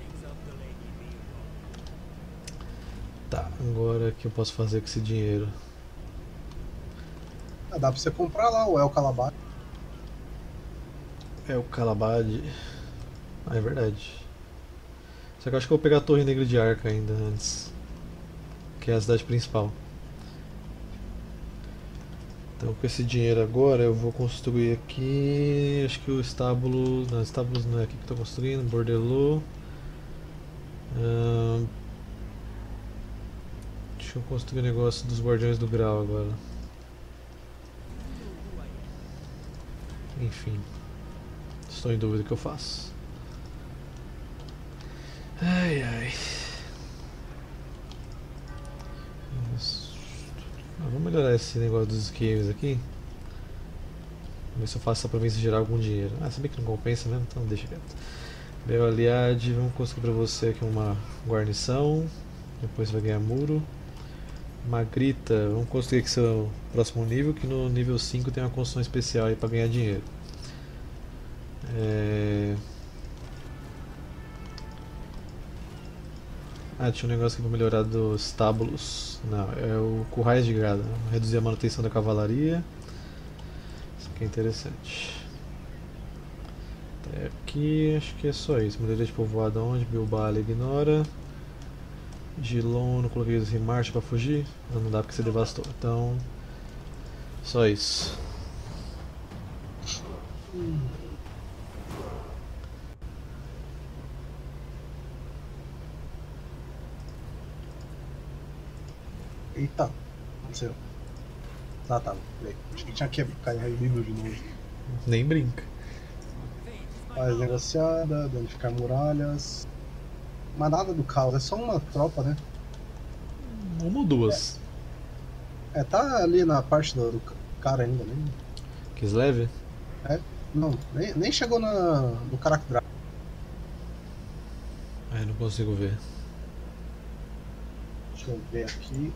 Tá, agora o que eu posso fazer com esse dinheiro? Dá pra você comprar lá o El Calabad. É o Calabad. É verdade. Só que eu acho que eu vou pegar a Torre Negra de Arca ainda antes. Que é a cidade principal. Então com esse dinheiro agora eu vou construir aqui. Acho que o estábulo. Não, estábulos não é aqui que eu estou construindo. Bordelô. Deixa eu construir o negócio dos Guardiões do Grau agora. Enfim. Estou em dúvida do que eu faço. Ai ai. Vamos melhorar esse negócio dos esquemas aqui. Vamos ver se eu faço essa promessa gerar algum dinheiro. Ah, sabia que não compensa mesmo? Então deixa quieto. Bel Aliade, vamos conseguir pra você aqui uma guarnição. Depois você vai ganhar muro. Magrita, vamos conseguir aqui seu próximo nível, que no nível 5 tem uma construção especial aí pra ganhar dinheiro. Ah, tinha um negócio aqui pra melhorar dos estábulos. Não, é o currais de gado. Reduzir a manutenção da cavalaria. Isso aqui é interessante. Até aqui, acho que é só isso. Melhoria de povoado onde? Bilbala ignora. Gilon, não coloquei isso em marcha pra fugir? Não dá porque você devastou. Então, só isso. Eita, aconteceu. Tá, peraí. Acho que tinha caído de novo. Nem brinca. Paz negociada, danificar muralhas. Mas nada do caos, é só uma tropa, né? Uma ou duas. Tá ali na parte do cara ainda, né? Kislev? Não, nem chegou no Karakdra. Não consigo ver. Deixa eu ver aqui.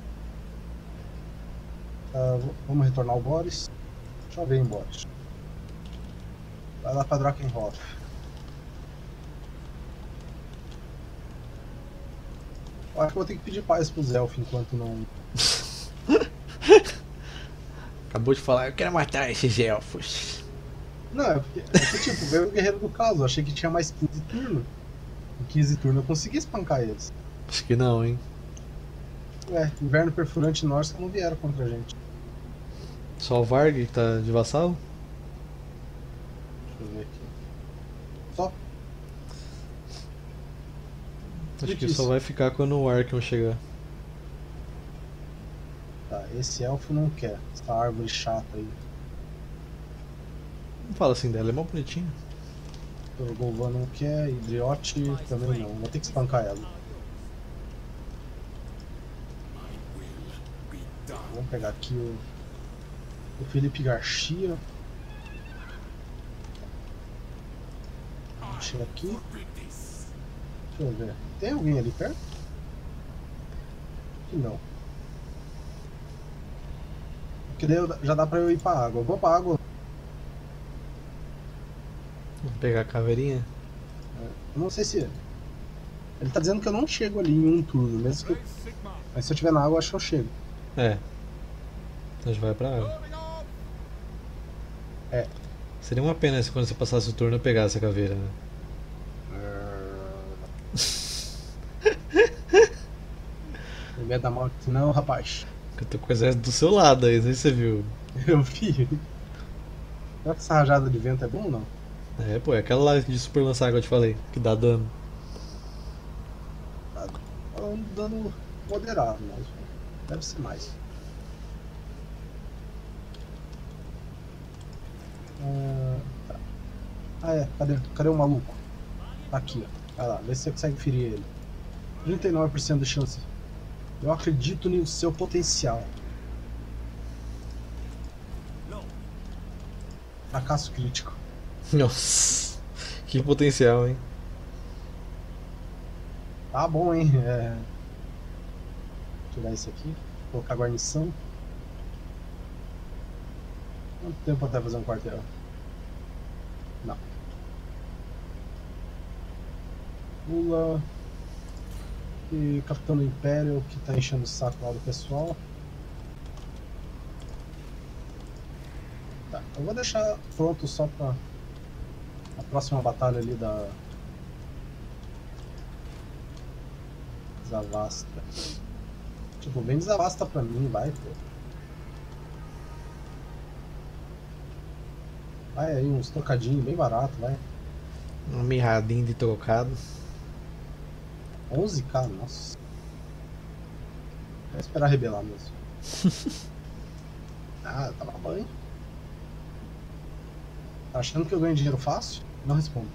Vamos retornar ao Boris. Deixa eu ver em Boris. Vai lá pra Drakenhof. Eu acho que vou ter que pedir paz pros elfos enquanto não. Acabou de falar, eu quero matar esses elfos. Não, é que tipo, veio o Guerreiro do Caos. Eu achei que tinha mais 15 turnos. Em 15 turnos eu consegui espancar eles. Acho que não, hein? Inverno Perfurante e Norska não vieram contra a gente. Só o Varg que tá de vassalo? Deixa eu ver aqui. Só? Acho que só vai ficar quando o Arkham chegar. Tá, esse elfo não quer. Essa árvore chata aí. Não fala assim dela, é mó bonitinho. O Golvan não quer, Idriote também não. Vou ter que espancar ela. Vamos pegar aqui o Felipe Garcia. Deixa aqui. Deixa eu ver. Tem alguém ali perto? Acho que não. Porque daí já dá pra eu ir pra água. Eu vou pra água. Vou pegar a caveirinha. Eu não sei se. Ele tá dizendo que eu não chego ali em um turno, mesmo que. Mas se eu tiver na água, eu acho que eu chego. Então a gente vai pra água. Seria uma pena se quando você passasse o turno eu pegasse a caveira, né? Não ia dar mal não, rapaz. Eu tô com o exército do seu lado aí, não sei se você viu. Eu vi. Será que essa rajada de vento é bom ou não? Pô, é aquela lá de super lançar que eu te falei, que dá dano. Tá um dano moderado, mas deve ser mais. Tá. Cadê o maluco? Tá aqui, ó. Vai lá, vê se você consegue ferir ele. 39% de chance. Eu acredito no seu potencial. Fracasso crítico. Nossa, que potencial, hein? Tá bom, hein? Tirar isso aqui. Colocar guarnição. Quanto tempo até fazer um quartel? Não. Pula. E Capitão do Império que tá enchendo o saco lá do pessoal. Tá, eu vou deixar pronto só pra a próxima batalha ali da Zavasta. Tipo, vem Zavasta pra mim, vai, pô. Vai aí, uns trocadinhos bem barato, vai. Um mirradinho de trocado. 11k, nossa. Vou esperar rebelar mesmo. Tava bom, hein? Tá achando que eu ganho dinheiro fácil? Não respondo.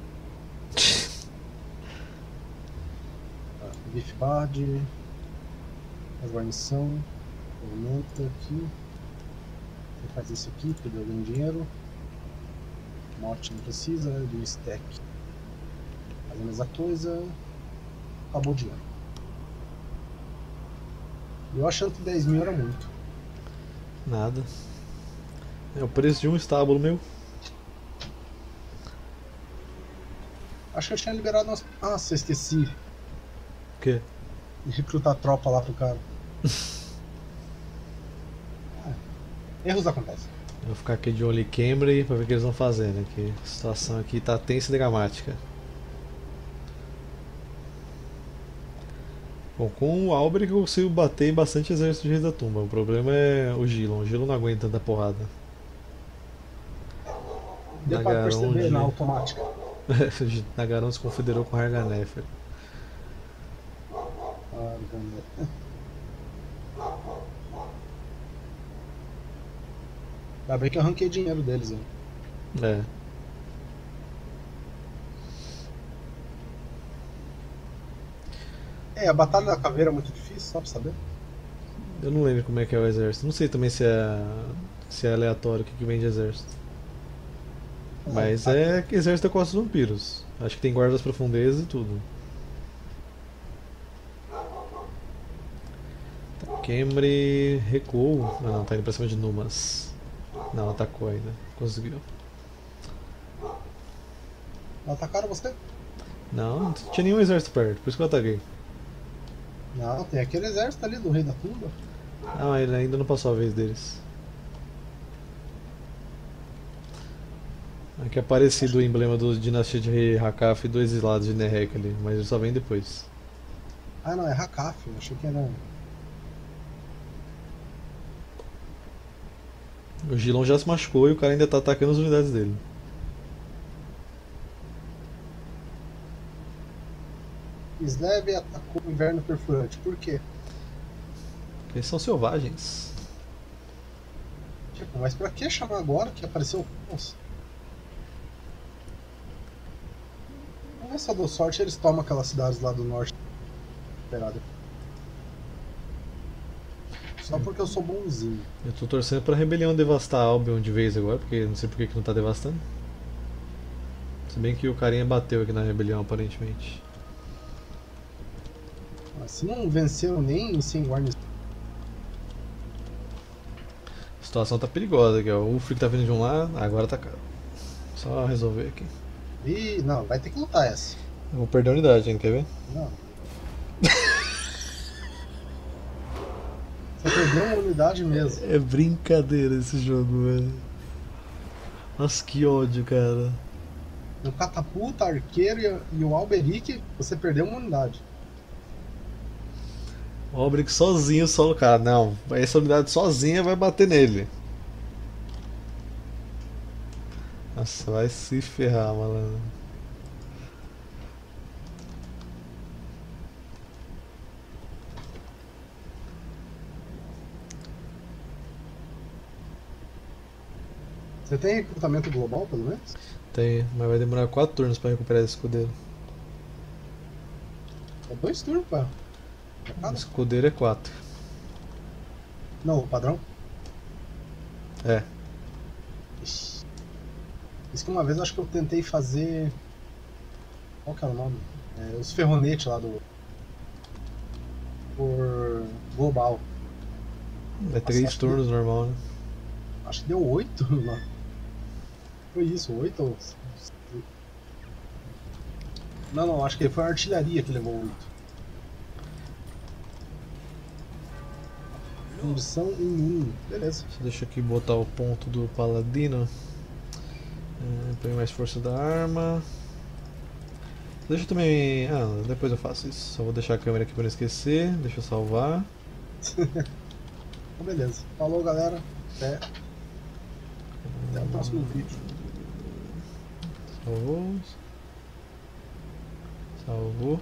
Tá, Beef Bard. A guarnição. Aumenta aqui. Você faz isso aqui, porque eu ganho dinheiro. Morte não precisa, de um stack. Faz a mesma coisa. Acabou o dinheiro. Eu achando que 10 mil era muito. Nada. É o preço de um estábulo meu. Acho que eu tinha liberado umas... Ah, eu esqueci O quê? de recrutar tropa lá pro cara. Erros acontecem. Eu vou ficar aqui de olho em Cambridge pra ver o que eles vão fazer, né? Que a situação aqui tá tensa e dramática. Bom, com o Albrecht eu consigo bater em bastante exército de Reis da Tumba. O problema é o Gilon. O Gilon não aguenta tanta porrada. Deu pra perceber na Nagaron automática. Nagaron se confederou com Harganefer. Ah, Gandalf. Ainda bem que eu arranquei dinheiro deles, hein. É. É, a Batalha da Caveira é muito difícil, só pra saber. Eu não lembro como é que é o exército. Não sei também se é aleatório o que vem de exército. Mas é exército da Costa dos Vampiros. Acho que tem guarda das profundezas e tudo. Tá, Khemri recuou. Ah, não, tá indo pra cima de Numas. Não, atacou ainda. Conseguiu. Atacaram você? Não tinha nenhum exército perto, por isso que eu ataquei. Não, tem aquele exército ali do Rei da Tumba. Ah, mas ele ainda não passou a vez deles. Aqui é parecido o emblema do Dinastia de Rei Hakaf e do Exilado de Nerek ali, mas ele só vem depois. Ah, não, é Hakaf, eu achei que era... O Gilon já se machucou e o cara ainda tá atacando as unidades dele. Slev atacou o Inverno Perfurante, por quê? Eles são selvagens. Tipo, mas pra que chamar agora que apareceu... Nossa. Vamos ver se eu dou sorte eles tomam aquelas cidades lá do norte. Esperado. Só porque eu sou bonzinho. Eu tô torcendo pra rebelião devastar Albion de vez agora, porque não sei por que não tá devastando. Se bem que o carinha bateu aqui na rebelião aparentemente. Mas se não venceu nem sem guarnição. A situação tá perigosa aqui, ó. O Ulfric tá vindo de um lado, agora tá caro. Só resolver aqui. Ih, não, vai ter que lutar essa. Eu vou perder a unidade ainda, quer ver? Não. Você perdeu uma unidade mesmo. É brincadeira esse jogo, velho. Nossa, que ódio, cara. No catapulta, arqueiro e o Alberic, você perdeu uma unidade. O Albrecht sozinho, solo, cara. Não, essa unidade sozinha vai bater nele. Nossa, vai se ferrar, malandro. Você tem recrutamento global, pelo menos? Tem, mas vai demorar 4 turnos pra recuperar esse escudeiro. É 2 turnos, pá. O escudeiro é 4. Não, o padrão? É. Ixi. Isso que uma vez eu acho que eu tentei fazer... Qual que era o nome? Os ferronetes lá do... Por... Global. É 3 turnos normal, né? Acho que deu 8 lá. Foi isso, 8 ou... Não, acho que foi a artilharia que levou 8. Condição em 1, beleza. Deixa eu aqui botar o ponto do paladino. Põe mais força da arma. Deixa eu também... Ah, depois eu faço isso. Só vou deixar a câmera aqui pra não esquecer. Deixa eu salvar. Então, beleza. Falou, galera. Até o próximo vídeo. Salvou. Salvou.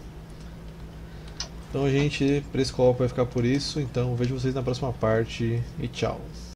Então, gente, pra esse call vai ficar por isso. Então, vejo vocês na próxima parte e tchau.